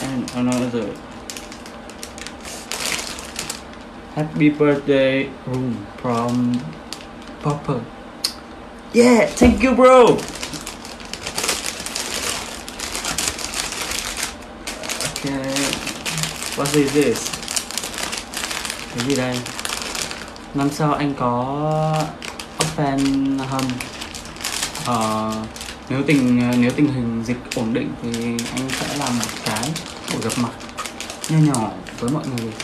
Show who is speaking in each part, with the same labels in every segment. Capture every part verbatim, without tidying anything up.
Speaker 1: And another happy birthday room from Popper. Yeah, thank you bro. Okay, what is this? Cái gì đây? Năm sau anh có fan hâm. Ờ, nếu tình nếu tình hình dịch ổn định thì anh sẽ làm một cái buổi gặp mặt nho nhỏ với mọi người.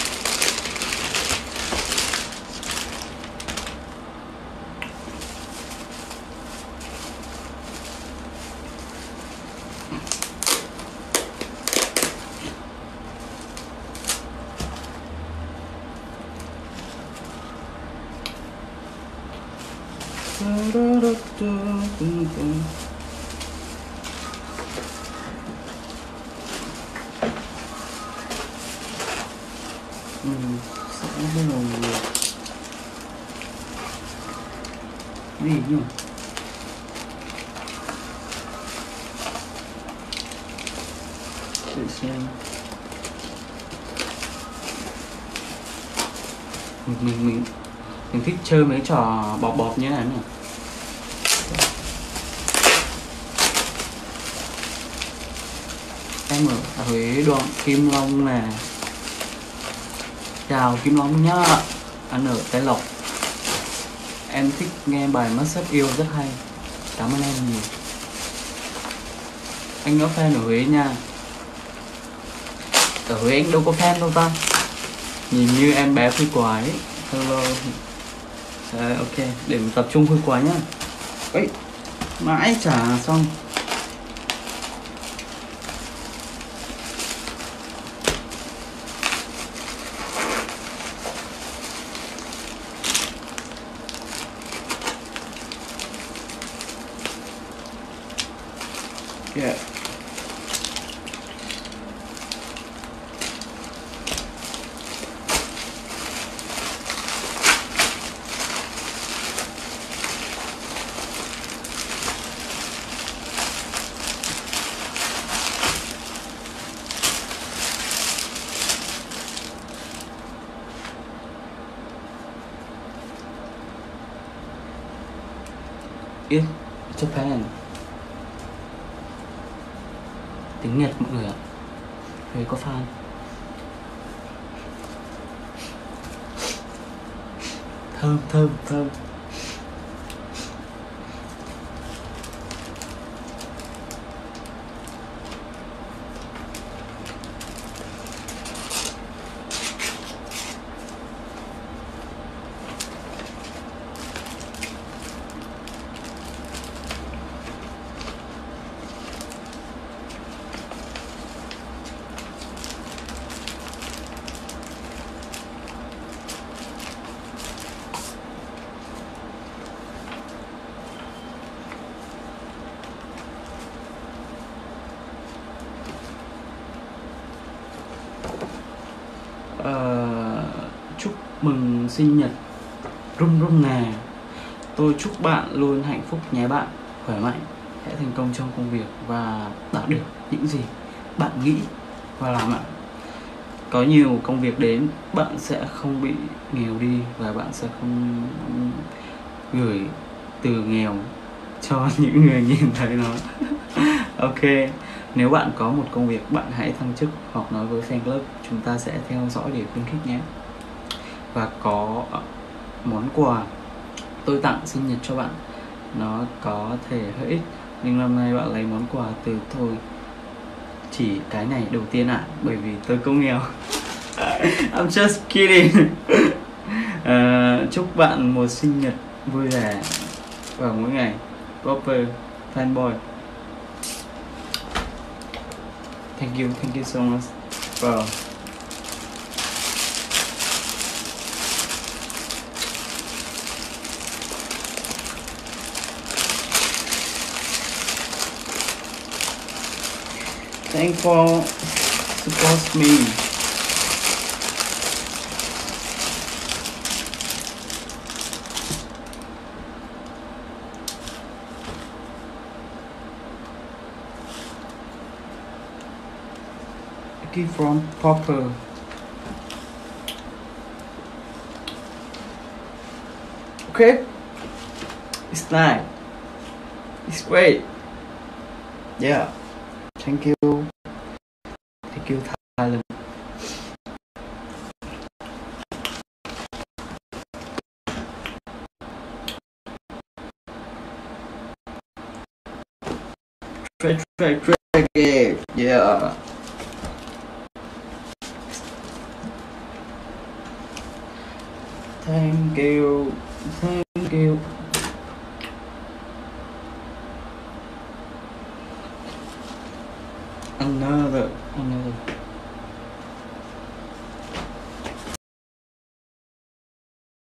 Speaker 1: Ừ, sẽ bắt đầu cái gì nhỉ? Để xem mình mình mình mình thích chơi mấy trò bọt bọt như thế này nhỉ? Em ở Huế đoạn Kim Long nè. Chào Kim Long nhá. Anh ở Tây Lộc. Em thích nghe bài Mất Sắp Yêu rất hay. Cảm ơn em nhiều. Anh có fan ở Huế nha. Ở Huế anh đâu có fan đâu ta. Nhìn như em bé phi quái. Hello. Đấy, ok, để mình tập trung phi quái nhá. Ấy, mãi chả xong. Yeah. It's Japan. Tiếng Nhật mọi người ạ. Huế có fan. Thơm thơm thơm. Uh, chúc mừng sinh nhật Rum Rum nè. Tôi chúc bạn luôn hạnh phúc nhé bạn, khỏe mạnh, hãy thành công trong công việc và đạt được những gì bạn nghĩ và làm ạ. Có nhiều công việc đến, bạn sẽ không bị nghèo đi và bạn sẽ không gửi từ nghèo cho những người nhìn thấy nó. Ok, nếu bạn có một công việc, bạn hãy thăng chức hoặc nói với fan club, chúng ta sẽ theo dõi để khuyến khích nhé. Và có món quà tôi tặng sinh nhật cho bạn, nó có thể hơi ít, nhưng năm nay bạn lấy món quà từ tôi chỉ cái này đầu tiên ạ, à, bởi vì tôi cũng nghèo. I'm just kidding. uh, Chúc bạn một sinh nhật vui vẻ vào mỗi ngày. Proper fanboy. Thank you, thank you so much. Wow. Thanks for support me. Keep from proper. Okay, it's nice, it's great. Yeah, thank you, thank you Thailand. Try, try, try again. Yeah. Thank you, thank you. Anh ơi.